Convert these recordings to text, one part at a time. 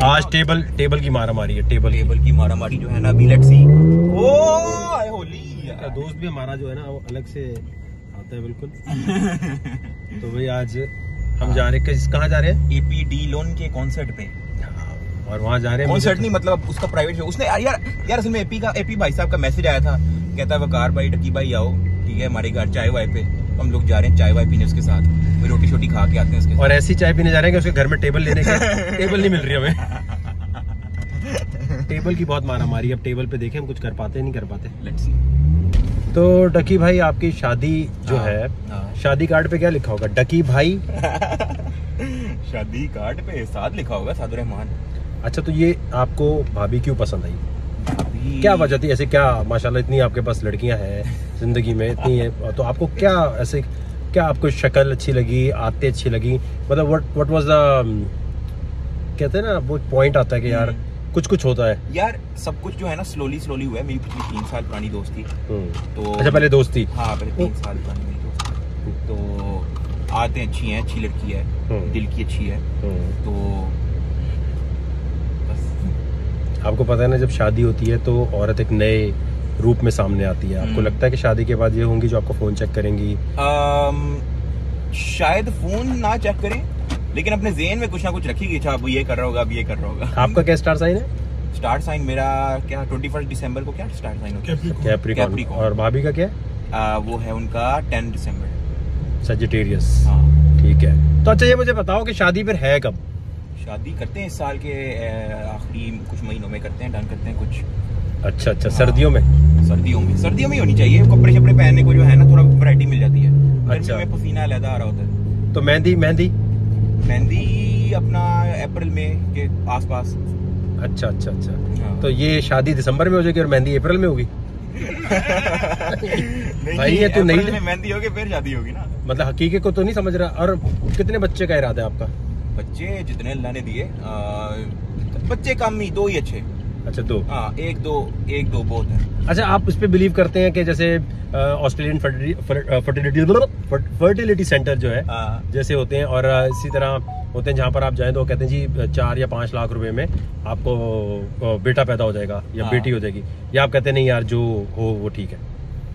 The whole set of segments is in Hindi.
आज टेबल की मारा मारी है। टेबल की मारा मारी जो है ना, अभी लेट्स सी। ओ होली दोस्त भी हमारा जो है ना वो अलग से आता है बिल्कुल। तो भाई आज हम जा रहे हैं, कहाँ जा रहे हैं? एपी लोन के कॉन्सर्ट पे। और वहाँ जा रहे हैं। कॉन्सर्ट नहीं, मतलब उसका प्राइवेट शो। उसने यार असल में एपी भाई साहब का मैसेज आया था, कहता है वकार भाई, डकी भाई आओ, ठीक है, हमारे घर चाय वाय पे। हम लोग जा रहे हैं चाय वाय पीने उसके साथ, कोई रोटी शोटी खा के आते हैं उसके साथ। और ऐसी चाय पीने जा रहे हैं कि उसके घर में टेबल लेने के टेबल नहीं मिल रही हमें। टेबल की बहुत मारा मारी। अब टेबल पे देखें हम कुछ कर पाते नहीं कर पाते। Let's see. तो डकी भाई आपकी शादी जो है, शादी कार्ड पे क्या लिखा होगा? डकी भाई। शादी कार्ड पे साद लिखा होगा, सादुर रहमान। अच्छा, तो ये आपको भाभी क्यों पसंद आई? क्या वजह थी? ऐसे क्या माशाल्लाह इतनी आपके पास लड़कियां हैं जिंदगी में इतनी है, तो आपको क्या ऐसे, क्या आपको शक्ल अच्छी लगी, आते अच्छी लगी, मतलब व्हाट वाज द, कहते हैं ना वो पॉइंट आता है कि यार कुछ होता है यार। सब कुछ जो है ना स्लोली हुआ है। मेरी पिछली 3 साल पुरानी दोस्ती। तो अच्छा, पहले दोस्ती? हाँ, पहले 3 साल पुरानी मेरी दोस्ती। तो आदतें अच्छी हैं, अच्छी लड़की है, दिल की अच्छी है। तो बस आपको पता है ना, जब शादी होती है तो औरत एक नए रूप में सामने आती है। आपको लगता है कि शादी के बाद ये होंगी जो आपको फोन चेक करेंगी? शायद फोन ना चेक करें, लेकिन अपने ज़हन में कुछ ना कुछ रखीगी। अच्छा, अब ये कर रहा होगा, अब ये कर रहा होगा। आपका क्या स्टार साइन है? स्टार साइन मेरा क्या 21 दिसंबर को क्या स्टार साइन होता है? कैप्रिकॉर्न। और भाभी का क्या है? वो है उनका 10 दिसंबर। सजिटेरियस। हाँ, ठीक है। तो अच्छा, ये मुझे बताओ कि शादी फिर है कब? शादी करते हैं इस साल के आखिरी कुछ महीनों में करते हैं, डन करते हैं कुछ। अच्छा, सर्दियों में? सर्दियों में होनी चाहिए। कपड़े शपड़े पहनने को जो है ना थोड़ा वैरायटी मिल जाती है। अच्छा, में पसीना अलग आ रहा होता है। तो मेहंदी अपना अप्रैल में के आसपास। अच्छा। हाँ। तो ये शादी दिसंबर में हो जाएगी और मेहंदी अप्रैल में होगी? भाई ये तो नहीं में मेहंदी होगी फिर शादी होगी ना। मतलब हकीकत को तो नहीं समझ रहा। और कितने बच्चे का इरादा है आपका? बच्चे जितने अल्लाह ने दिए। बच्चे कम ही, 2 ही अच्छे। अच्छा, 2? हाँ, एक दो बहुत है। अच्छा, आप उस पे बिलीव करते हैं कि जैसे ऑस्ट्रेलियन फर्टिलिटी सेंटर जो है जैसे होते हैं, और इसी तरह होते हैं जहाँ पर आप जाएं तो कहते हैं जी 4 या 5 लाख रुपए में आपको बेटा पैदा हो जाएगा या बेटी हो जाएगी, या आप कहते हैं नहीं यार जो हो वो ठीक है?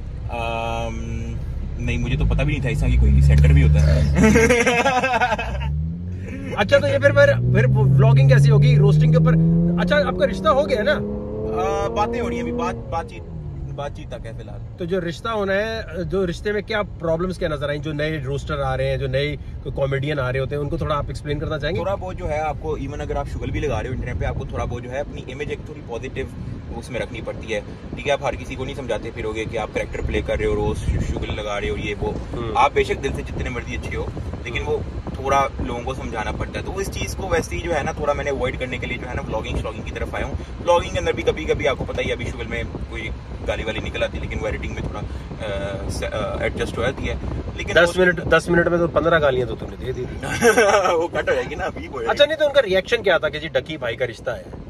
नहीं, मुझे तो पता भी नहीं था ऐसा कि कोई सेंटर भी होता है। अच्छा, तो ये फिर व्लॉगिंग कैसी होगी रोस्टिंग के ऊपर? अच्छा, आपका रिश्ता हो गया ना? बातें हो रही है अभी, बातचीत तक है फिलहाल। तो जो रिश्ता होना है, जो रिश्ते में क्या प्रॉब्लम्स क्या नजर आई? जो नए रोस्टर आ रहे हैं, जो नए कॉमेडियन आ रहे होते हैं, उनको थोड़ा आप एक्सप्लेन करना चाहेंगे? थोड़ा बहुत जो है आपको, इवन अगर आप शुगल भी लगा रहे हो इंटरनेट पे, आपको थोड़ा बहुत जो है अपनी इमेज एक थोड़ी पॉजिटिव उसमें रखनी पड़ती है। ठीक है, आप हर किसी को नहीं समझाते फिरोगे कि आप कैरेक्टर प्ले कर रहे हो, रोज शुगल लगा रहे हो, ये वो। आप बेशक दिल से जितने मर्जी अच्छे हो, लेकिन वो थोड़ा लोगों को समझाना पड़ता है। तो इस चीज को वैसे ही जो है ना थोड़ा मैंने अवॉइड करने के लिए जो है ना व्लॉगिंग की तरफ आया हूँ। व्लॉगिंग के अंदर भी कभी कभी आपको पता ही, अभी शुगल में कोई गाली वाली निकल आती है, लेकिन वो एडिटिंग में थोड़ा एडजस्ट हो जाती है। लेकिन 10 मिनट में तो 15 गालियां तो तुमने दे दी। वो कट हो जाएगी ना अभी। अच्छा, नहीं तो उनका रिएक्शन क्या था कि जी डकी भाई का रिश्ता है?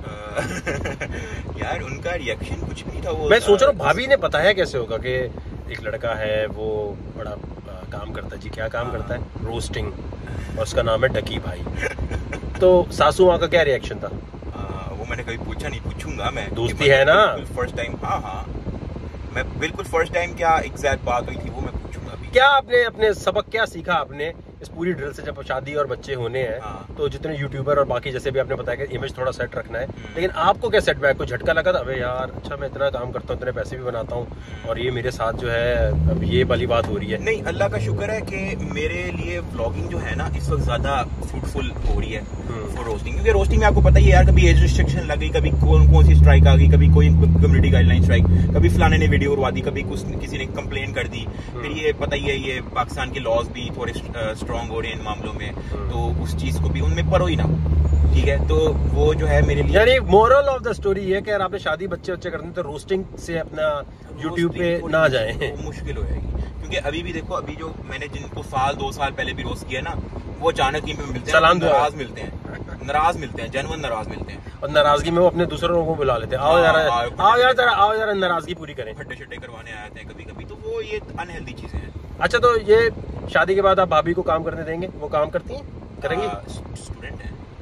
यार उनका रिएक्शन कुछ नहीं था। वो मैं सोच रहा हूँ भाभी ने बताया कैसे होगा कि एक लड़का है वो बड़ा काम करता है। जी क्या काम करता है? रोस्टिंग, और उसका नाम है डकी भाई। तो सासू माँ का क्या रिएक्शन था? वो मैंने कभी पूछा नहीं, पूछूंगा मैं। दोस्ती है ना? First time. हाँ, मैं बिल्कुल फर्स्ट टाइम क्या एग्जैक्ट बात हुई थी वो मैं पूछूंगा अभी। क्या आपने अपने सबक क्या सीखा आपने इस पूरी ड्रिल से? जब शादी और बच्चे होने हैं तो जितने यूट्यूबर और बाकी जैसे भी आपने बताया कि इमेज थोड़ा सेट रखना है, लेकिन आपको क्या सेटबैक, कोई झटका लगा था? अबे यार, अच्छा मैं इतना काम करता हूँ, इतने पैसे भी बनाता हूँ, और ये मेरे साथ जो है अब ये वाली बात हो रही है? नहीं, अल्लाह का शुक्र है कि मेरे लिए व्लॉगिंग जो है ना इस वक्त ज्यादा फ्रूटफुल हो रही है फॉर रोस्टिंग। क्योंकि रोस्टिंग में आपको पता ही है यार, कभी एज रिस्ट्रिक्शन लग गई, कभी कौन सी स्ट्राइक आ गई, कभी कोई कम्युनिटी गाइडलाइन स्ट्राइक, कभी फलाने ने वीडियो उड़वा दी, कभी किसी ने कंप्लेन कर दी। फिर ये पता ही है, ये पाकिस्तान के लॉज भी थोड़े स्ट्रॉन्ग हो रहे हैं इन मामलों में, तो उस चीज को भी उनमें पढ़ो ही ना। ठीक है, तो वो जो है मेरे लिए, यानी मोरल ऑफ द स्टोरी ये कि अगर आपने शादी बच्चे करते हैं तो रोस्टिंग से अपना यूट्यूब पे ना जाए, तो मुश्किल हो जाएगी। क्योंकि अभी भी देखो, अभी जो मैंने जिनको 2 साल पहले भी रोस्ट किया ना, वो अचानक ही मिलते हैं, नाराज मिलते हैं, जेन्युइन नाराज मिलते हैं, और नाराजगी में वो अपने दूसरे लोगों को बुला लेते हैं, आओ यार नाराजगी पूरी करें, फट्टे शट्टे करवाने आते हैं कभी कभी। तो वो ये अनहेल्दी चीजें हैं। अच्छा, तो ये शादी के बाद आप भाभी को काम करने देंगे? वो काम करती हैं? करेंगी? स्टूडेंट है।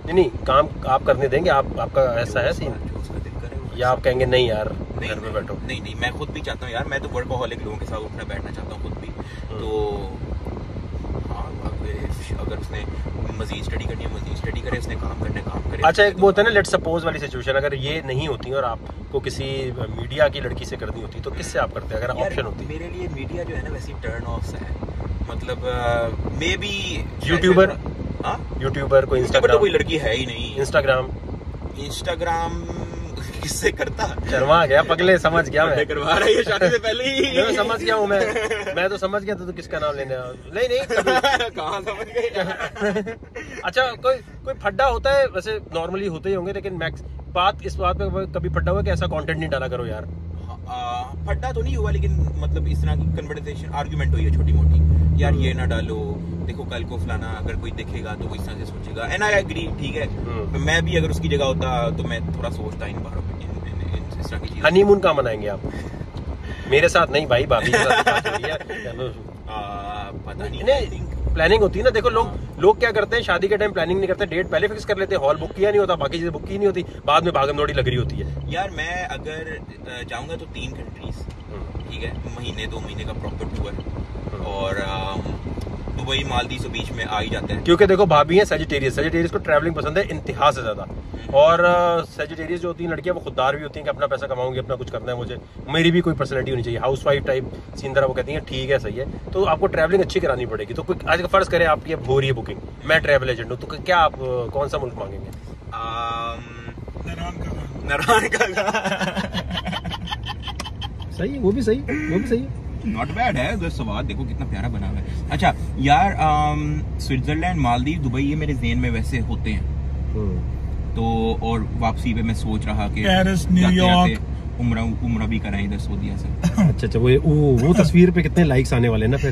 नहीं काम आप करने देंगे? आपका ऐसा है सीन, या आप कहेंगे नहीं यार घर में बैठो? नहीं, मैं खुद भी चाहता हूँ यार, मैं तो वर्कहॉलिक लोगों के साथ उठना बैठना चाहता हूँ खुद भी। तो हाँ, अगर उसने मजीद स्टडी करनी है मजीद स्टडी करे, उसने काम करना है काम करे। अच्छा, एक वो होता है ना लेट्स सपोज वाली सिचुएशन, अगर ये नहीं होती और आपको किसी मीडिया की लड़की से करनी होती तो किससे आप करते अगर ऑप्शन होती? मेरे लिए मीडिया जो है ना वैसे टर्न ऑफ है, मतलब मे बी यूट्यूबर। हाँ, यूट्यूबर कोई इंस्टाग्राम तो कोई लड़की है ही नहीं। इंस्टाग्राम किससे करता? शर्मा गया पगले, समझ गया मैं। करवा रही है शादी से पहले ही। समझ गया हूँ मैं तो समझ गया तो किसका नाम लेने? नहीं कहाँ समझ गए? अच्छा, कोई फड्डा होता है वैसे, नॉर्मली होते ही होंगे, लेकिन बात इस बात पे कभी फड्डा हुआ कि ऐसा कंटेंट नहीं डाला करो यार? फड्डा तो नहीं हुआ, लेकिन मतलब इस तरह की कन्वर्सेशन आर्गुमेंट हुई है छोटी मोटी, यार ये ना डालो, देखो कल को फलाना अगर कोई देखेगा तो वो इस तरह से सोचेगा। एंड आई एग्री, ठीक है, मैं भी अगर उसकी जगह होता तो मैं थोड़ा सोचता इन बारों में, इस तरह की चीजें। हनीमून कहाँ मनाएंगे आप? मेरे साथ नहीं भाई, भाभी के साथ बात हो रही है। पता नहीं प्लानिंग होती है ना। देखो लोग क्या करते हैं, शादी के टाइम प्लानिंग नहीं करते, डेट पहले फिक्स कर लेते हैं, हॉल बुक किया नहीं होता, बाकी चीजें बुक की नहीं होती, बाद में भागम दौड़ी लग रही होती है। यार मैं अगर जाऊंगा तो 3 कंट्रीज, ठीक है, महीने 2 महीने का प्रॉपर टूर, और दुबई मालदीव से बीच में आ ही जाते हैं। क्योंकि देखो भाभी है सजिटेरियस को ट्रैवलिंग पसंद है इंतहा से ज्यादा, और सजिटेरियस जो होती है लड़कियां वो खुददार भी होती हैं कि अपना पैसा कमाऊंगी, अपना कुछ करना है मुझे, मेरी भी कोई पर्सनैलिटी होनी चाहिए, हाउसवाइफ टाइप सीन तरह वो कहती हैं ठीक है सही है, तो आपको ट्रैवलिंग अच्छी करानी पड़ेगी। तो कोई आज फर्ज करें आपकी अब हो रही है बुकिंग, मैं ट्रैवल एजेंट हूँ, तो क्या आप कौन सा मुल्क मांगेंगे? सही है, वो भी सही है। नॉट बैड है उधर, सवाल देखो कितना प्यारा बना हुआ है। अच्छा यार, स्विट्जरलैंड, मालदीव, दुबई ये मेरे ज़हन में वैसे होते हैं। तो और वापसी पे मैं सोच रहा कि पेरिस, न्यूयॉर्क, उम्रा भी कराएं इधर सऊदीया से। अच्छा, वो तस्वीर पे कितने लाइक्स आने वाले ना फिर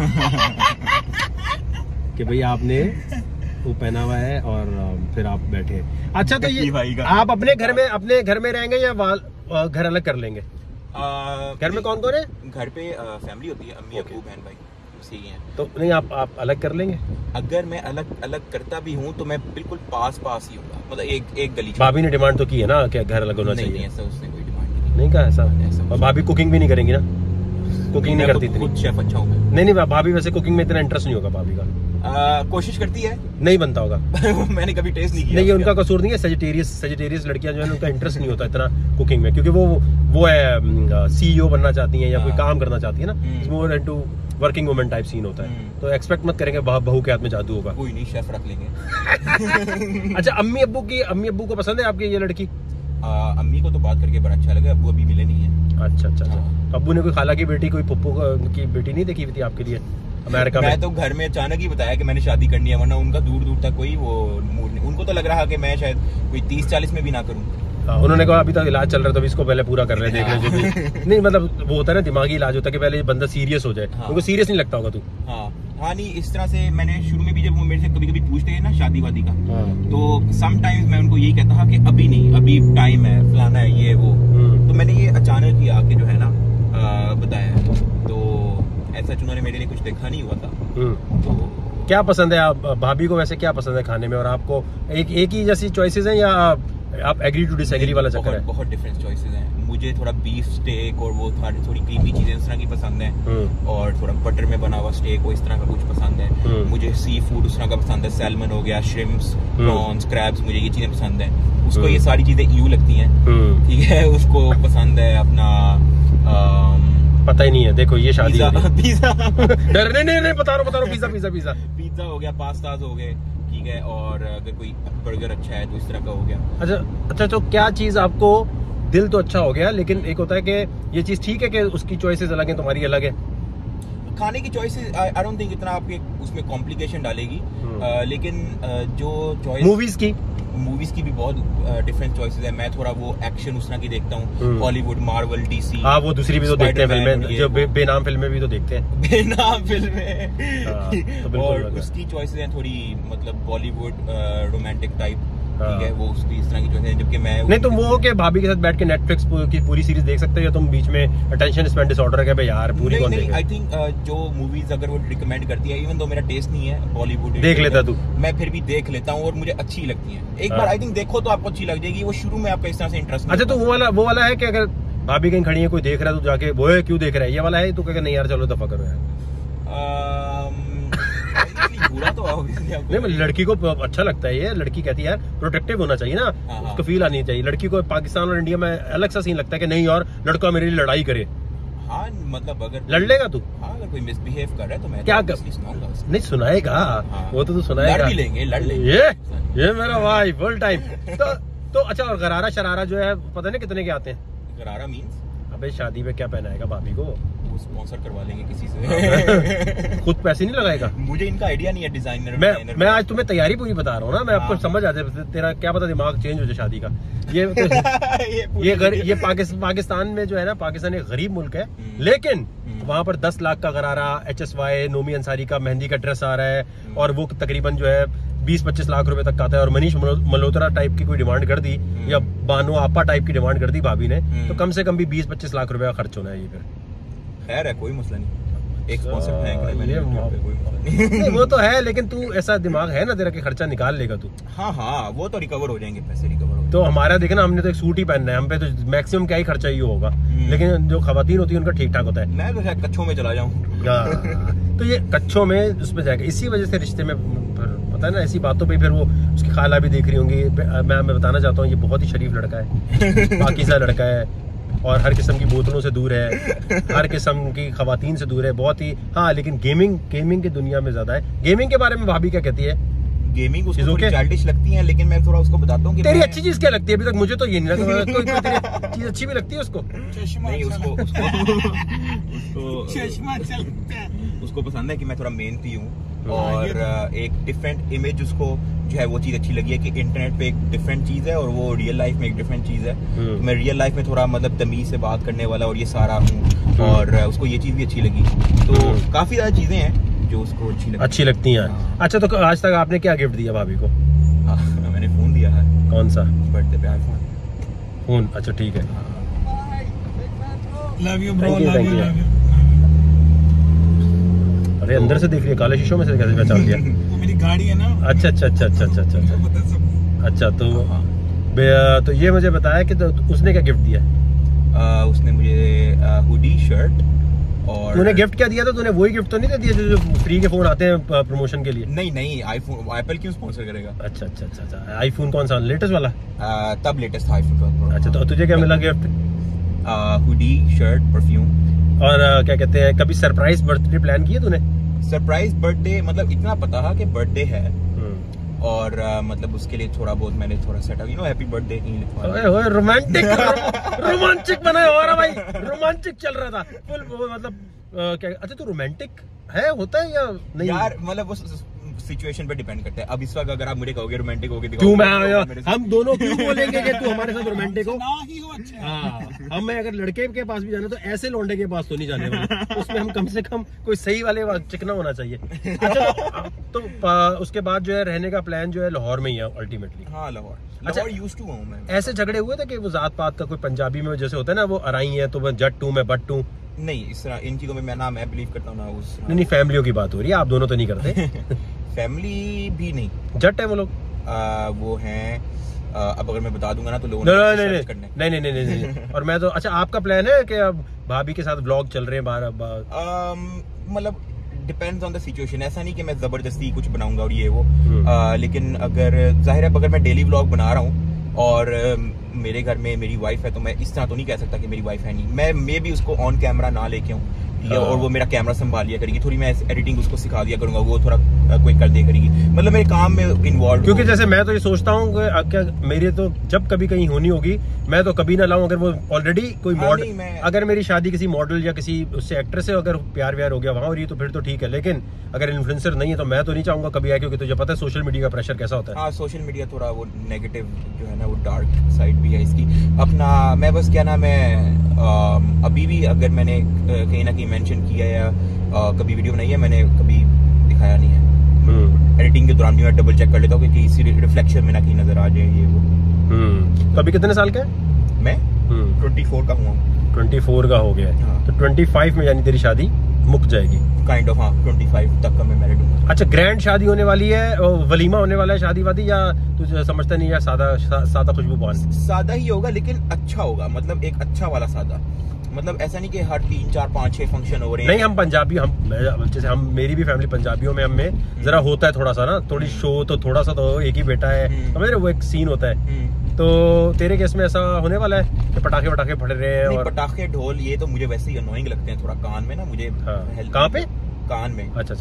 कि भाई आपने वो पहना हुआ है और फिर आप बैठे। अच्छा, तो ये आप अपने घर में रहेंगे या घर अलग कर लेंगे? घर में कौन है? घर पे फैमिली होती है, अम्मी अब्बू बहन भाई सही हैं। तो नहीं आप अलग कर लेंगे? अगर मैं अलग करता भी हूँ तो मैं बिल्कुल पास ही होगा, मतलब एक गली। भाभी ने डिमांड तो की है ना कि घर अलग होना चाहिए? नहीं, ऐसा उसने कोई डिमांड नहीं कहा ऐसा। और भाभी कुकिंग भी नहीं करेंगी ना? कुकिंग नहीं करती खुद शेफ अच्छा हूँ मैं। नहीं भाभी वैसे कुकिंग में इतना इंटरेस्ट नहीं होगा भाभी का। कोशिश करती है, नहीं बनता होगा। मैंने कभी टेस्ट नहीं किया। नहीं, ये उनका कसूर नहीं है। सजिटेरियस लड़कियां जो है उनका इंटरेस्ट नहीं होता इतना कुकिंग में, क्योंकि वो है सीईओ बनना चाहती हैं या कोई काम करना चाहती है ना, more into working woman type scene होता है। तो एक्सपेक्ट मत करेंगे बहू के हाथ में जादू होगा। कोई नहीं, शेफ रख लेंगे। अच्छा, अम्मी अब्बू को पसंद है आपकी ये लड़की? अम्मी को तो बात करके बड़ा अच्छा लगा, अब्बू अभी मिले नहीं है। अच्छा। अब्बू ने कोई खाला की बेटी, कोई पप्पू की बेटी नहीं देखी थी आपके लिए अमेरिका में? मैं तो घर में अचानक ही बताया कि मैंने शादी करनी है, वरना उनका दूर तक कोई वो मूड नहीं। उनको तो लग रहा कि मैं शायद कोई 30-40 में भी ना करूं। उन्होंने कहा अभी तक इलाज चल रहा था, इसको पहले पूरा कर रहे हैं, देख रहे जो भी नहीं, मतलब वो होता है ना दिमागी इलाज होता है कि पहले ये बंदा सीरियस हो जाए। उनको सीरियस नहीं लगता होगा तू? हाँ नहीं, इस तरह से मैंने शुरू में भी, जब वो मेरे से कभी पूछते हैं ना शादी वादी का, तो समटाइम्स मैं उनको यही कहता था कि अभी नहीं, अभी टाइम है, फलाना है, ये वो। तो मैंने ये अचानक ही आके जो है ना बताया, तो ऐसा उन्होंने मेरे लिए कुछ देखा नहीं हुआ था। तो क्या पसंद है आप भाभी को वैसे, क्या पसंद है खाने में? और आपको एक ही जैसी चॉइसेस हैं या आप एग्री टू डिसएग्री वाला चक्कर है? बहुत डिफरेंट चॉइसेस हैं। मुझे थोड़ा बीफ स्टेक और वो थोड़ी क्रीमी चीजें इस तरह की पसंद है, और थोड़ा बटर में बना हुआ स्टेक वो इस तरह का कुछ पसंद है। मुझे सी फूड उस तरह का पसंद है, सैल्मन हो गया, श्रिम्प्स, प्रॉन्स, क्रैब्स, मुझे ये चीजें पसंद है। उसको ये सारी चीजें यूं लगती हैं, ठीक है। उसको पसंद है अपना पता ही नहीं है, देखो ये शादी पिज्जा डरने नहीं बता रहा हूँ, पिज्जा हो गया, पास्ताज हो गए, ठीक है। और अगर कोई बर्गर अच्छा है तो इस तरह का हो गया। अच्छा, तो क्या चीज आपको, दिल तो अच्छा हो गया, लेकिन एक होता है कि ये चीज ठीक है कि उसकी चॉइसेस अलग है, तुम्हारी अलग है। खाने की चॉइसेस आई डोंट थिंक इतना आपके उसमें कॉम्प्लिकेशन डालेगी, लेकिन जो चॉइस मूवीज की भी बहुत डिफरेंट चॉइसेस है। मैं थोड़ा वो एक्शन उस तरह की देखता हूँ, हॉलीवुड, मार्वल, डीसी। हाँ, वो दूसरी भी तो देखते हैं फिल्में, जो बेनाम फिल्में भी तो देखते हैं। बेनाम फिल्में। और उसकी चॉइसेस हैं थोड़ी, मतलब बॉलीवुड रोमांटिक टाइप, ठीक है, वो उसकी इस तरह की जो है, जबकि मैं नहीं तुम वो के भाभी के साथ बैठ के नेटफ्लिक्स की पूरी सीरीज देख सकते हो, या तुम बीच में अटेंशन स्पैन डिसऑर्डर है यार पूरी कौन देखेगा? आई थिंक जो मूवीज अगर वो रिकमेंड करती है, इवन तो मेरा टेस्ट नहीं है बॉलीवुड, देख लेता तू, मैं फिर भी देख लेता हूँ और मुझे अच्छी लगती है। एक बार आई थिंक देखो तो आपको अच्छी लग जाएगी, वो शुरू में आपका इस तरह से इंटरेस्ट। अच्छा तो वो वाला है कि अगर भाभी कहीं खड़ी है कोई देख रहा है तो जाके वो है क्यों देख रहा है, ये वाला है? तू कहेगा नहीं यार चलो दफा करो यार। बुरा तो नहीं लड़की को अच्छा लगता है ये, लड़की कहती है यार प्रोटेक्टिव होना चाहिए ना, उसको फील आनी चाहिए। लड़की को पाकिस्तान और इंडिया में अलग सा सीन लगता है कि नहीं और लड़का मेरे लिए लड़ाई करे। हाँ मतलब अगर लड़ लेगा तू? हाँ अगर कोई मिसबिहेव कर रहा है तो मैं क्या तो सुनाऊंगा उसको। नहीं सुनाएगा, वो तो तू सुनाएगा, लड़ भी लेंगे, लड़ लेंगे। ये मेरा भाई फुल टाइम। तो अच्छा और गरारा शरारा जो है पता नहीं कितने के आते हैं? गरारा मींस अबे शादी पे क्या पहनाएगा भाभी को? वो स्पॉन्सर करवा लेंगे किसी से। खुद पैसे नहीं लगाएगा? मुझे इनका आइडिया नहीं है डिजाइनर। मैं आज तुम्हें तैयारी पूरी बता रहा हूँ ना, मैं आपको समझ आ जाए, तेरा क्या पता दिमाग चेंज हो जाए शादी का। ये पाकिस्तान में जो है ना, पाकिस्तान एक गरीब मुल्क है, लेकिन वहाँ पर 10 लाख का गरारा, HSY नोमी अंसारी का मेहंदी का ड्रेस आ रहा है, और वो तकरीबन जो है 20-25 लाख रुपए तक का आता है। और मनीष मल्होत्रा टाइप की कोई डिमांड कर दी, या बानो आपा टाइप की डिमांड कर दी भाभी ने, तो कम से कम भी 20-25 लाख रुपए का खर्च होना है ये। फिर खैर है, कोई मसला नहीं, एक स्पॉन्सर नहीं वो तो है, लेकिन तू ऐसा दिमाग है ना तेरा कि खर्चा निकाल लेगा तू? हाँ वो तो रिकवर हो जाएंगे, पैसे रिकवर हो। तो हमारा देखे ना, हमने तो एक सूट ही पहनना है, हम पे तो मैक्सिमम क्या ही खर्चा ही होगा, लेकिन जो खवातीन होती है उनका ठीक ठाक होता है। मैं तो शायद कच्छों में चला जाऊँ। तो ये कच्छों में उसमें जाएगा, इसी वजह से रिश्ते में पता है ना, ऐसी बातों पे फिर वो उसकी खाला भी देख रही होंगी। मैं बताना चाहता हूँ ये बहुत ही शरीफ लड़का है, पाकीज़ा लड़का है, और हर किस्म की बोतलों से दूर है, हर किस्म की खवातीन से दूर है, बहुत ही। हाँ लेकिन गेमिंग की दुनिया में ज्यादा है। गेमिंग के बारे में भाभी क्या कहती है? गेमिंग उसको थोड़ी चाइल्डिश लगती है, लेकिन मैं थोड़ा उसको बताता हूँ कि तेरी अच्छी चीज क्या लगती है? अभी तक मुझे तो ये नहीं लगा कोई चीज अच्छी भी लगती है उसको। नहीं उसको पसंद है कि मैं थोड़ा मेहनती हूँ, और एक डिफरेंट इमेज उसको जो है वो चीज अच्छी लगी है कि इंटरनेट पे एक डिफरेंट चीज है और वो रियल लाइफ में एक डिफरेंट चीज है। तो मैं रियल लाइफ में थोड़ा मतलब तमीज से बात करने वाला और ये सारा हूँ, और उसको ये चीज भी अच्छी लगी। तो काफी ज्यादा चीजें हैं जो उसको अच्छी लगती हैं। अच्छा तो आज तक आपने क्या गिफ्ट दिया भाभी को? मैंने फोन दिया है। कौन सा? बर्थडे पे आईफोन फोन। अच्छा ठीक है, love you bro, love you. अरे अंदर से देख लिया, काले शीशों में से कैसे पहचान लिया? मेरी गाड़ी है ना। अच्छा तो ये मुझे बताया कि तो उसने क्या गिफ्ट दिया? उसने मुझे हुडी शर्ट। और तूने गिफ्ट क्या दिया था? तूने वही गिफ्ट तो नहीं दिया जो फ्री के फोन आते हैं प्रमोशन के लिए? नहीं आईफोन, एप्पल क्यों स्पॉन्सर करेगा? अच्छा आईफोन कौन सा, लेटेस्ट वाला? तब लेटेस्ट था आईफोन। अच्छा तो तुझे क्या मिला गिफ्ट? Hoodie shirt, perfume. और क्या कहते हैं, कभी सरप्राइज बर्थडे प्लान किया तूने? सरप्राइज बर्थडे मतलब इतना पता था कि बर्थडे है, और मतलब उसके लिए थोड़ा बहुत मैंने थोड़ा सेटअप, हैप्पी बर्थडे लिखवा। रोमांटिक बना हो रहा भाई, रोमांटिक चल रहा था फुल मतलब क्या? अच्छा तो रोमांटिक है होता है या नहीं यार? मतलब वो सिचुएशन पे डिपेंड करता है। अब इस वक्त अगर आप मुझे कहोगे रोमांटिक होगे, क्यों हम दोनों क्यों बोलेंगे कि तू हमारे साथ रोमांटिक हो? अच्छा। हम मैं अगर लड़के के पास भी जाना तो ऐसे लौंडे के पास तो नहीं जाने वाले, उसमें हम कम से कम कोई सही वाले चिकना होना चाहिए। अच्छा तो उसके बाद जो है रहने का प्लान जो है लाहौर में ही है अल्टीमेटली? हाँ लाहौर। अच्छा यूज्ड टू हूं मैं। ऐसे झगड़े हुए थे कि वो जात पात का कोई पंजाबी में जैसे होता है ना, वो अराई है तो मैं जट हूँ मैं बट हूँ? नहीं इस तरह इन चीजों में मैं बिलीव करता हूँ ना उस। नहीं फैमिलियों की बात हो रही है, आप दोनों तो नहीं करते? फैमिली भी नहीं, जट है वो लोग। वो हैं अब अगर मैं बता दूंगा ना तो लोगों नहीं। और मैं तो अच्छा आपका प्लान है कि अब भाभी के साथ व्लॉग चल रहे हैं बार? मतलब डिपेंड्स ऑन द सिचुएशन। ऐसा नहीं कि मैं जबरदस्ती कुछ बनाऊंगा और ये वो, लेकिन अगर जाहिर है अगर मैं डेली व्लॉग बना रहा हूँ और मेरे घर में मेरी वाइफ है तो मैं इस तरह तो नहीं कह सकता कि मेरी वाइफ है नहीं, मैं मे भी उसको ऑन कैमरा ना लेके आऊँ, और वो मेरा कैमरा संभाल लिया करेगी, थोड़ी मैं एडिटिंग उसको सिखा दिया करूंगा, वो थोड़ा कोई कर दिया करेगी, मतलब मेरे काम में इन्वॉल्व। क्योंकि जैसे मैं तो ये सोचता हूँ कि मेरे तो जब कभी कहीं होनी होगी मैं तो कभी ना लाऊं, अगर वो ऑलरेडी कोई मॉडल, अगर मेरी शादी किसी मॉडल या किसी उससे एक्टर से अगर प्यार व्यार हो गया वहां हो रही है तो फिर तो ठीक है, लेकिन अगर इन्फ्लुएंसर नहीं है तो मैं तो नहीं चाहूंगा कभी आए, क्योंकि तुझे पता है सोशल मीडिया का प्रेशर कैसा होता है। हाँ सोशल मीडिया थोड़ा वो नेगेटिव जो है ना, वो डार्क साइड भी है इसकी अपना। मैं बस क्या नाम है, अभी भी अगर मैंने कहीं ना कहीं मेंशन किया या कभी वीडियो बनाई है, मैंने कभी दिखाया नहीं है। एडिटिंग के दौरान भी मैं डबल चेक कर लेता हूँ कि किसी रिफ्लेक्शन में ना कहीं नजर आ जाए ये वो। तो अभी कितने साल का है? मैं 24 का हुआ। 24 का हो गया। हाँ। तो 25 में यानी तेरी शादी मुक जाएगी काइंड ऑफ। हाँ 25 तक का मैं मैरिड हूँ। अच्छा, ग्रैंड शादी होने वाली है, वलीमा होने वाला है शादी वादी, या तू समझता नहीं है सादा खुशबूबान? सादा ही होगा लेकिन अच्छा होगा, मतलब एक अच्छा वाला सादा, मतलब ऐसा नहीं कि हर 3 4 5 6 फंक्शन हो रहे हैं। नहीं, हम पंजाबी, जैसे हम, मेरी भी फैमिली पंजाबियों में, हमें जरा होता है थोड़ा सा ना, थोड़ी शो, तो थोड़ा सा तो एक ही बेटा है, समझ रहे, वो एक सीन होता है। तो तेरे केस में ऐसा होने वाला है कि पटाखे वटाखे फट रहे हैं? और पटाखे ढोल ये तो मुझे वैसे ही अनोइंग लगते हैं थोड़ा कान में ना मुझे। हाँ। कहाँ पे? कान में। अच्छा।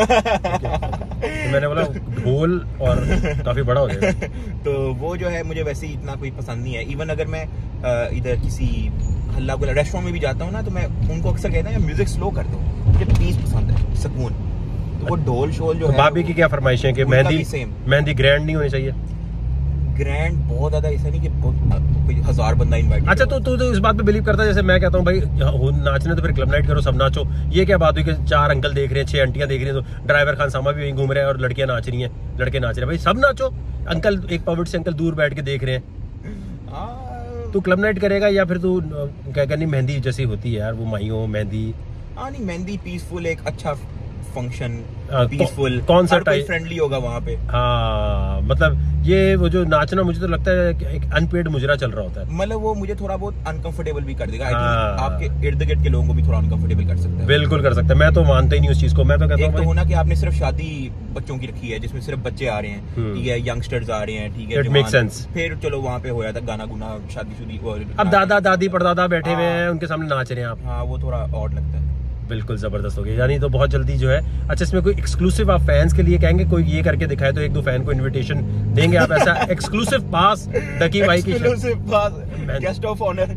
तो मैंने बोला ढोल और काफी बड़ा हो जाएगा। तो वो जो है मुझे वैसे ही इतना कोई पसंद नहीं है। इवन अगर मैं इधर किसी हल्ला गुल्ला रेस्टोरेंट में भी जाता हूँ ना, तो मैं उनको अक्सर कहता हूँ म्यूजिक स्लो कर दो, मुझे पीस पसंद है, सुकून। तो वो ढोल शोल जो है। भाभी की क्या फरमाइश है कि मेहंदी ग्रैंड नहीं होनी चाहिए? ग्रैंड बहुत ज्यादा ऐसा नहीं कि कोई 1000 बंदा इनवाइट। अच्छा, तो इस बात पे बिलीव करता है? जैसे मैं कहता हूँ भाई नाचने तो फिर क्लब नाइट करो, सब नाचो। ये क्या बात हुई कि 4 अंकल देख रहे हैं, 6 आंटियां देख रही हैं, तो ड्राइवर खान सामा भी वहीं घूम रहे हैं और लड़कियां नाच रही हैं, लड़के नाच रहे हैं, भाई सब नाचो। अंकल, एक पविट से अंकल दूर बैठ के देख रहे हैं। तू क्लब नाइट करेगा या फिर तू क्या करनी, मेहंदी जैसी होती है यार वो माइयों मेहंदी? नहीं, मेहंदी पीसफुल, एक अच्छा फंक्शन, तो पीसफुल, कौन सा टाइप फ्रेंडली होगा वहाँ पे। हाँ, मतलब ये वो जो नाचना, मुझे तो लगता है कि एक अनपेड मुजरा चल रहा होता है। मतलब वो मुझे थोड़ा बहुत अनकंफर्टेबल भी कर देगा। हाँ। आपके इर्द गिर्द के लोगों को भी थोड़ा अनकंफर्टेबल कर सकता है। बिल्कुल कर सकता है। मैं तो मानता ही नहीं उस चीज को। मैं तो कहता हूँ तो होना कि आपने सिर्फ शादी बच्चों की रखी है जिसमें सिर्फ बच्चे आ रहे हैं, ठीक है, यंगस्टर्स आ रहे हैं, ठीक है, इट मेक सेंस। फिर चलो वहाँ पे हो जाता गाना गुना, शादी शुदी। अब दादा दादी परदादा बैठे हुए हैं, उनके सामने नाच रहे हैं आप। हाँ, वो थोड़ा ऑड लगता है। बिल्कुल जबरदस्त हो गया। यानी तो बहुत जल्दी जो है, अच्छा इसमें कोई एक्सक्लूसिव आप फैंस के लिए कहेंगे, कोई ये करके दिखाए तो 1-2 फैन को इनविटेशन देंगे आप, ऐसा एक्सक्लूसिव पास डकी भाई की, exclusive pass, guest of honour.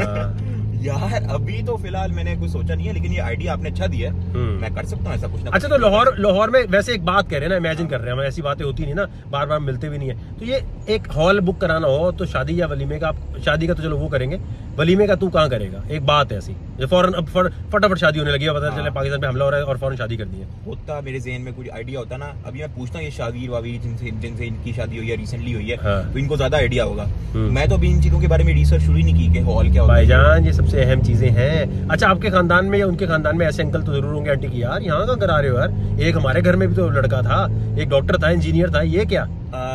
यार अभी तो फिलहाल मैंने कुछ सोचा नहीं है, लेकिन ये आइडिया आपने अच्छा दिया है, मैं कर सकता हूँ ऐसा कुछ ना। अच्छा, तो लाहौर में वैसे एक बात कह रहे हैं ना, इमेजिन कर रहे हैं हम, ऐसी बातें होती नहीं ना, बार बार मिलते भी नहीं है, तो ये एक हॉल बुक कराना हो तो शादी या वलीमे का, शादी का तो चलो वो करेंगे, वलीमे का तू कहाँ करेगा? एक बात है ऐसी, फौरन अब फटाफट शादी होने लगी है, पता चले पाकिस्तान पे हमला हो रहा है और फौरन शादी कर दी है। होता मेरे ज़हन में कुछ आइडिया होता ना, अभी मैं पूछता हूँ ये शादी वावी जिनसे इनकी शादी हुई है, रिसेंटली हुई है, तो इनको ज्यादा आइडिया होगा। मैं तो अभी इन चीजों के बारे में रिसर्च शुरू ही नहीं की कि हॉल क्या होता है। भाईजान, ये सबसे अहम चीजें हैं। अच्छा, आपके खानदान में या उनके खानदान में ऐसे अंकल तो जरूर होंगे आंटी की, यार यहाँ का करा रहे हो यार, एक हमारे घर में भी तो लड़का था, एक डॉक्टर था, इंजीनियर था, ये क्या?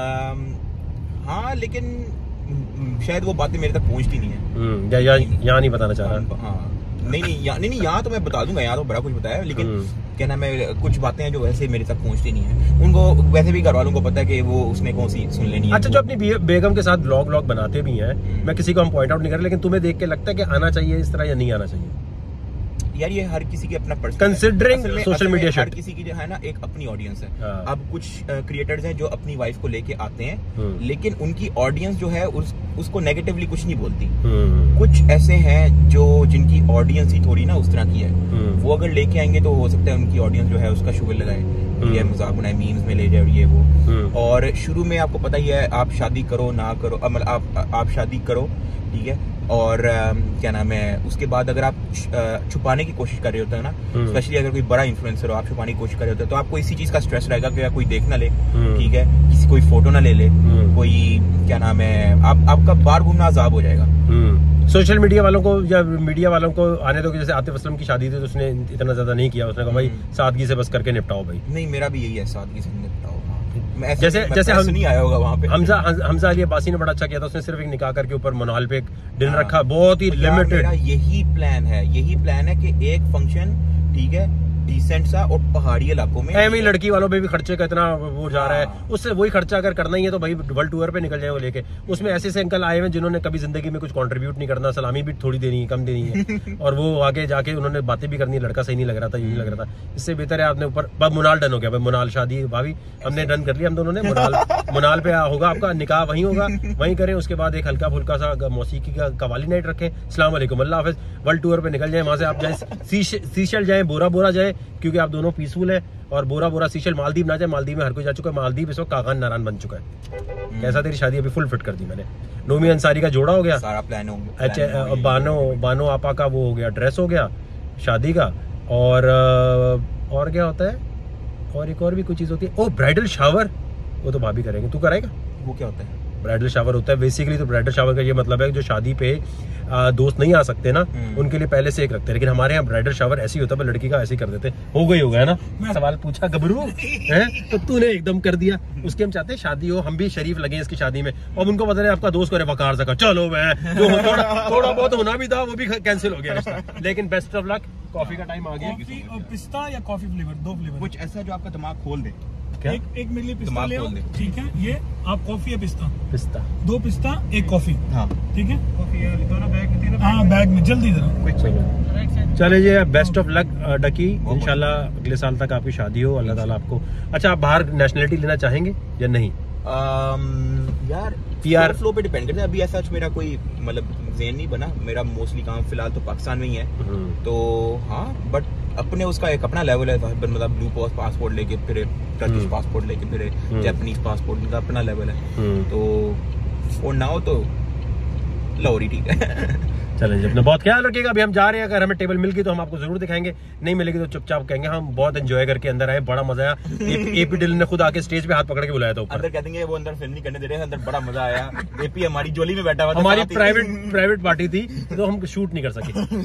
हाँ, लेकिन शायद वो बातें मेरे तक पहुंचती नहीं है। यहाँ नहीं बताना चाह रहा। हाँ, नहीं, यहाँ तो मैं बता दूंगा, यहाँ तो बड़ा कुछ बताया, लेकिन क्या नाम है, कुछ बातें हैं जो वैसे मेरे तक पहुंचती नहीं है। उनको वैसे भी घर वालों को पता है कि वो उसने कौन सी सुन लेनी है। अच्छा, जो अपनी बेगम के साथ व्लॉग बनाते भी हैं, मैं किसी को हम पॉइंट आउट नहीं कर रहे, लेकिन तुम्हें देख के लगता है कि आना चाहिए इस तरह या नहीं आना चाहिए? यार ये हर किसी की अपना पर्सनल, कंसिडरिंग सोशल मीडिया, हर किसी की जो है ना एक अपनी ऑडियंस है। अब कुछ क्रिएटर्स हैं जो अपनी वाइफ को लेके आते हैं, लेकिन उनकी ऑडियंस जो है उसको नेगेटिवली कुछ नहीं बोलती। कुछ ऐसे हैं जो जिनकी ऑडियंस ही थोड़ी ना उस तरह की है, वो अगर लेके आएंगे तो हो सकता है उनकी ऑडियंस जो है उसका शुगर लगाए, ये मजाक बनाए, मीम्स में ले जाए और ये वो। और शुरू में आपको पता ही है, आप शादी करो ना करो, मतलब आप शादी करो, ठीक है, और क्या नाम है, उसके बाद अगर आप छुपाने की कोशिश कर रहे होते हैं ना, स्पेशली अगर कोई बड़ा इन्फ्लुएंसर हो, आप छुपाने की कोशिश कर रहे होते हैं, तो आपको इसी चीज का स्ट्रेस रहेगा कि कोई देख ना ले, ठीक है, किसी कोई फोटो ना ले ले, कोई क्या नाम है, आपका बाहर घूमना अजाब हो जाएगा। सोशल मीडिया वालों को या मीडिया वालों को आने दो कि जैसे आतिफ असलम की शादी थी तो उसने इतना ज्यादा नहीं किया, उसने कहा भाई सादगी से बस करके निपटाओ भाई। नहीं, मेरा भी यही है, सादगी से निपटाओ। जैसे हम नहीं आया होगा वहाँ पे। हमजा अली अब्बासी ने बड़ा अच्छा किया था, उसने सिर्फ एक निकाह करके ऊपर मनाल पे एक डिनर रखा, बहुत ही लिमिटेड। मेरा यही प्लान है कि एक फंक्शन, ठीक है, डिसेंट सा और पहाड़ी इलाकों में, एम ही लड़की वालों पे भी खर्चे का इतना वो जा रहा है, उससे वही खर्चा अगर करना ही है तो भाई वर्ल्ड टूर पे निकल जाए वो लेके। उसमें ऐसे अंकल आए हुए जिन्होंने कभी जिंदगी में कुछ कंट्रीब्यूट नहीं करना, सलामी भी थोड़ी देनी है, कम देनी है, और वो आगे जाके उन्होंने बातें भी करनी है, लड़का सही नहीं लग रहा था, यूं नहीं लग रहा था, इससे बेहतर है आपने ऊपर मुनाल डन हो गया भाई, मुनाल शादी भाभी हमने डन कर लिया, हम दोनों ने मुनाल पे होगा आपका निकाह, वहीं होगा, वहीं करें, उसके बाद एक हल्का फुल्का सा मौसीकी का कवाली नाइट रखें, अस्सलाम वालेकुम, अल्लाह हाफिज, वर्ल्ड टूर पे निकल जाए, वहां से आप जाए सीशल जाए, बोरा जाए, क्योंकि आप दोनों पीसफुल है, और बोरा सीशल, मालदीव ना जाए, मालदीव में हर कोई जा चुका है, मालदीव इस वक्त कागान नारायण बन चुका है। कैसा तेरी शादी? अभी फुल फिट कर दी मैंने, नोमी अंसारी का जोड़ा हो गया, सारा प्लान हो गया, अच्छा, बानो आपा का वो हो गया, ड्रेस हो गया शादी का, और क्या होता है, और एक और भी कोई चीज होती है, ओ ब्राइडल शावर, वो तो भाभी करेंगे, तू कराएगा? वो क्या होता है? ब्राइडल शावर होता है बेसिकली, तो ब्राइडल शावर का ये मतलब है कि जो शादी पे दोस्त नहीं आ सकते ना, उनके लिए पहले से एक रखते हैं, लेकिन हमारे यहाँ ब्राइडल शावर ऐसे ही होता है, लड़की का ऐसे ही कर देते। हो गई होगा ना, सवाल पूछा गबरू है तो तूने एकदम कर दिया। उसके हम चाहते हैं शादी हो, हम भी शरीफ लगे इसकी शादी में, और उनको पता नहीं आपका दोस्त करे वकार सका, चलो मैं जो थोड़ा बहुत होना भी था वो भी कैंसिल हो गया। लेकिन बेस्ट ऑफ लक, कॉफी का टाइम आ गया। कॉफी और पिस्ता या कॉफी फ्लेवर, 2 फ्लेवर, कुछ ऐसा जो आपका दिमाग खोल दे। क्या? एक मेरे लिए पिस्ता दिमाग ले आओ, खोल दे। ठीक है। ये आप कॉफी या पिस्ता? पिस्ता। 2 पिस्ता 1 कॉफी, हाँ ठीक है। दोनों बैग में, हाँ बैग में, जल्दी जरा। चलिए बेस्ट ऑफ लक डकी, इंशाल्लाह अगले साल तक आपकी शादी हो, अल्लाह ताला आपको। अच्छा, आप बाहर नेशनलिटी लेना चाहेंगे या नहीं? यार PR फ्लो पे डिपेंड करता है। अभी ऐसा मेरा कोई मतलब ज़हन नहीं बना, मेरा मोस्टली काम फिलहाल तो पाकिस्तान में ही है। तो हाँ, बट अपने उसका एक अपना लेवल है, मतलब ब्लू पासपोर्ट लेके फिर टर्किश पासपोर्ट लेके फिर जापानीज पासपोर्ट, मतलब अपना लेवल है। तो और नाउ तो लाहौरी ठीक है। चलेंगे, अपना बहुत ख्याल रखिएगा। अभी हम जा रहे हैं, अगर हमें टेबल मिल गई तो हम आपको जरूर दिखाएंगे, नहीं मिलेगी तो चुपचाप कहेंगे हम बहुत एंजॉय करके अंदर आए, बड़ा मजा आया। एपी डिल ने खुद आके स्टेज पे हाथ पकड़ के बुलाया था ऊपर। अंदर कह देंगे वो अंदर फिल्म नहीं करने दे रहे हैं, अंदर बड़ा मजा आया। एपी हमारी जोली में बैठा हुआ था, हमारी प्राइवेट पार्टी थी तो हम शूट नहीं कर सके।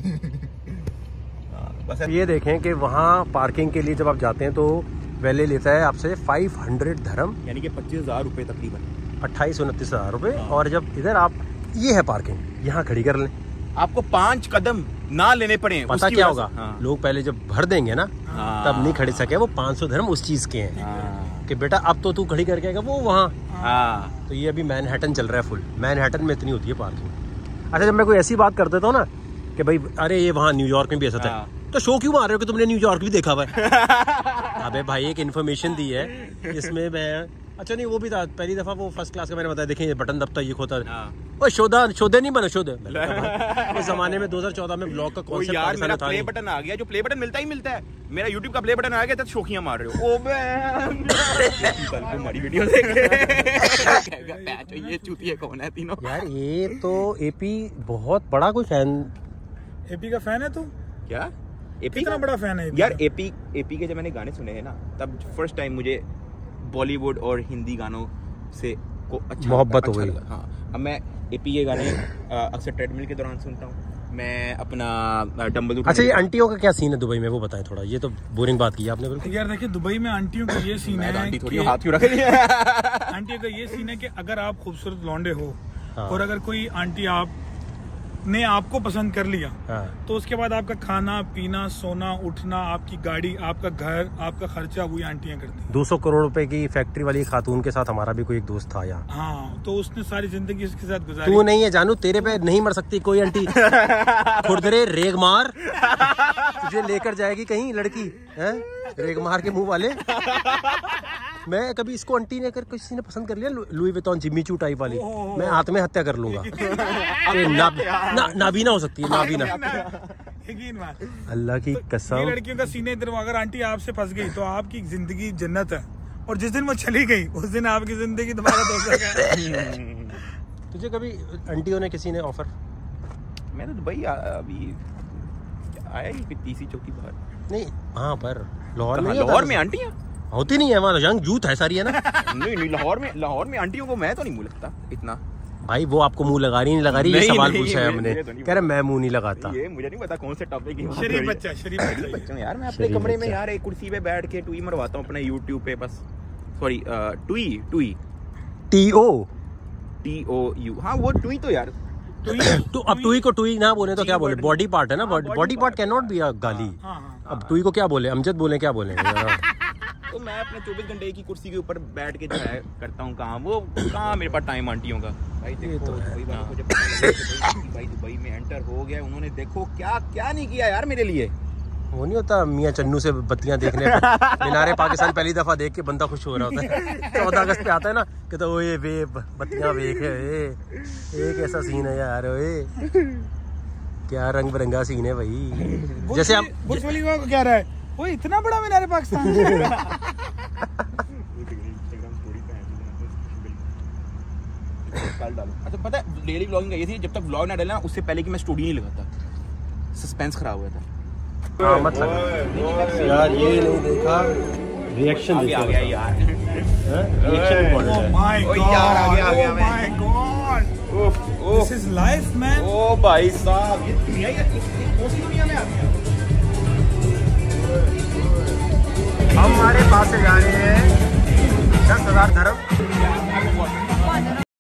बस ये देखें कि वहाँ पार्किंग के लिए जब आप जाते हैं तो वैले लेता है आपसे 500 धर्म, यानी कि 25,000 रुपए तकरीबन, 28-29,000 रुपए। और जब इधर आप, ये है पार्किंग, यहाँ खड़ी कर लें, आपको 5 कदम ना लेने पड़े। पता क्या होगा, लोग पहले जब भर देंगे ना तब नहीं खड़े सके, वो 500 धर्म उस चीज के हैं कि बेटा अब तो तू खड़ी करके आएगा वो वहाँ। तो ये अभी मैनहट्टन चल रहा है फुल, मैनहट्टन में इतनी होती है पार्किंग। अच्छा, जब मैं कोई ऐसी बात कर देता हूँ ना कि भाई अरे ये वहाँ न्यूयॉर्क में भी ऐसा था, तो शो क्यों मार रहे हो कि तुमने न्यूयॉर्क भी देखा हुआ है? अबे भाई एक इन्फॉर्मेशन दी है इसमें मैं, अच्छा नहीं वो भी था, पहली दफा वो फर्स्ट क्लास का मैंने बताया, देखें ये बटन दबता ये खोता है, शोधे नहीं बना, शोधे उस जमाने में 2014 में ब्लॉग का कॉन्सेप्ट यार मेरा प्ले बटन आ गया, जो प्ले बटन मिलता ही मिलता है, मेरा यूट्यूब का प्ले बटन आ गया, तो शोखियां मार रहे हो। हमारी वीडियो ये चूतिया कौन है तीनों? यार ये तो एपी बहुत बड़ा कोई फैन, एपी का फैन है तू? क्या एपी कितना बड़ा फैन है यार? एपी के जब मैंने गाने सुने हैं ना, तब फर्स्ट टाइम मुझे बॉलीवुड और हिंदी गानों से को अच्छा मोहब्बत हो गई। हाँ, अब मैं एपी के गाने अक्सर ट्रेडमिल के दौरान सुनता हूँ, मैं अपना डंबल। अच्छा, ये आंटियों का क्या सीन है दुबई में, वो बताएं थोड़ा, ये तो बोरिंग बात की आपने बिल्कुल। यार देखिए, दुबई में आंटियों का ये सीन है, आंटी थोड़ी हाथ क्यों रख रही है? आंटियों का ये सीन है कि अगर आप खूबसूरत लौंडे हो और अगर कोई आंटी आपने आपको पसंद कर लिया, तो उसके बाद आपका खाना पीना, सोना उठना, आपकी गाड़ी, आपका घर, आपका खर्चा वही आंटियां करती हैं। 200 करोड़ रुपए की फैक्ट्री वाली खातून के साथ हमारा भी कोई एक दोस्त था यहाँ। हाँ, तो उसने सारी जिंदगी उसके साथ गुजारी। तू नहीं है जानू, तेरे पे नहीं मर सकती कोई आंटी। खुरदरे रेग मार, तुझे लेकर जाएगी कहीं लड़की है, रेग मार के मुंह वाले। मैं कभी इसको आंटी ने, अगर किसी ने पसंद कर लिया लुई विटॉन जिम्मी चू टाइप वाली, मैं आत्म हत्या कर लूंगा। नाबीना हो सकती है, नाबीना। अल्लाह की कसम, ये लड़कियों का सीने इधर, अगर आंटी आपसे फंस गई तो आपकी जिंदगी जन्नत है, और जिस दिन वो चली गई उस दिन आपकी जिंदगी दोबारा दोस्त। तुझे कभी आंटियों ने किसी ने ऑफर? मैं तो दुबई अभी आया ही तीसरी चौथी बार। नहीं हाँ, पर लाहौर में आंटियां होती नहीं है, वहाँ यंग यूथ है सारी है ना। नहीं, लाहौर में आंटियों को मैं तो नहीं मुँह लगता इतना। भाई वो आपको मुंह लगा रही नहीं लगा रही, ये सवाल पूछा है हमने, कह रहे मैं मुंह नहीं लगाता। ये मुझे नहीं पता कौन से टॉपिक है। शरीफ बच्चा यार, मैं अपने कमरे में यार एक कुर्सी पे बैठ के टूई मरवाता हूँ अपने यूट्यूब पे, बस। सॉरी, टूई TOU, हाँ वो टूई तो यार तो अब टूई को टूई ना बोले तो क्या बोले? बॉडी पार्ट है ना, body part can not be a गाली। अब टूई को क्या बोले? अमजद बोले, क्या बोले? तो मैं अपने 24 घंटे की कुर्सी के ऊपर बैठ के जो है करता हूँ काम, वो कहाँ मेरे पास टाइम आंटियों का। भाई देखो तो भाई दुबई में एंटर हो गया, उन्होंने देखो क्या क्या नहीं किया यार मेरे लिए। वो नहीं होता मियाँ चन्नू से बत्तियां देखने मीनारे पाकिस्तान पहली दफा देख के बंदा खुश हो रहा होता है। 14 अगस्त पे आता है ना कि तो ये वे बत्तियां वेख है, एक ऐसा सीन है यार, क्या रंग बिरंगा सीन है भाई। जैसे आप बुर्ज खलीफा को क्या रहा है, वो इतना बड़ा मीनारे पाकिस्तान। अच्छा पता है, डेली व्लॉगिंग का ये थी, जब तक व्लॉग ना डालना उससे पहले कि मैं स्टोरी नहीं लगाता, सस्पेंस खराब हुआ था। मतलब यार ये नहीं देखा, रिएक्शन आ गया यार, रिएक्शन इम्पोर्टेंट है। माय ओ यार, आ गया गॉड, मैं। My god, this is life man. Oh भाई साहब, ये दुनिया ही कौन सी दुनिया में आ गया। हम हमारे पास से जा रहे हैं 10,000 धर्म